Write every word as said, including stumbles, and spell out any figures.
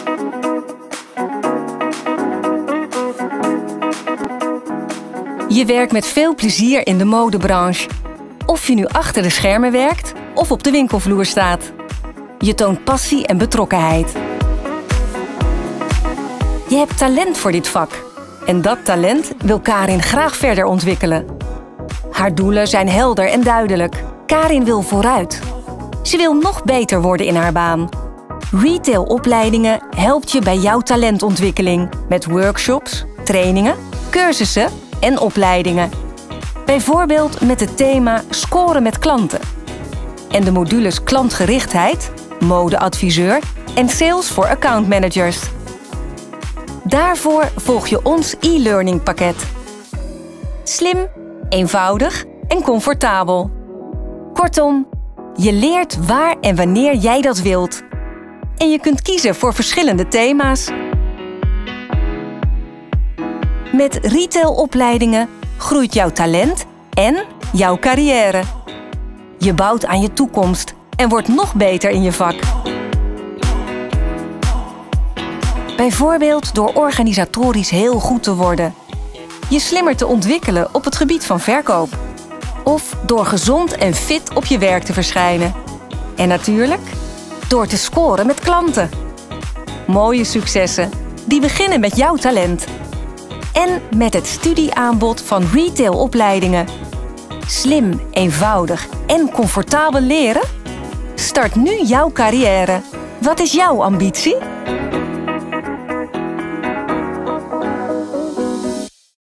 Je werkt met veel plezier in de modebranche. Of je nu achter de schermen werkt of op de winkelvloer staat. Je toont passie en betrokkenheid. Je hebt talent voor dit vak. En dat talent wil Karin graag verder ontwikkelen. Haar doelen zijn helder en duidelijk. Karin wil vooruit. Ze wil nog beter worden in haar baan. Retailopleidingen helpt je bij jouw talentontwikkeling met workshops, trainingen, cursussen en opleidingen. Bijvoorbeeld met het thema scoren met klanten. En de modules klantgerichtheid, modeadviseur en sales voor accountmanagers. Daarvoor volg je ons e-learning pakket. Slim, eenvoudig en comfortabel. Kortom, je leert waar en wanneer jij dat wilt. En je kunt kiezen voor verschillende thema's. Met retailopleidingen groeit jouw talent en jouw carrière. Je bouwt aan je toekomst en wordt nog beter in je vak. Bijvoorbeeld door organisatorisch heel goed te worden. Je slimmer te ontwikkelen op het gebied van verkoop. Of door gezond en fit op je werk te verschijnen. En natuurlijk door te scoren met klanten. Mooie successen die beginnen met jouw talent. En met het studieaanbod van retailopleidingen. Slim, eenvoudig en comfortabel leren? Start nu jouw carrière. Wat is jouw ambitie?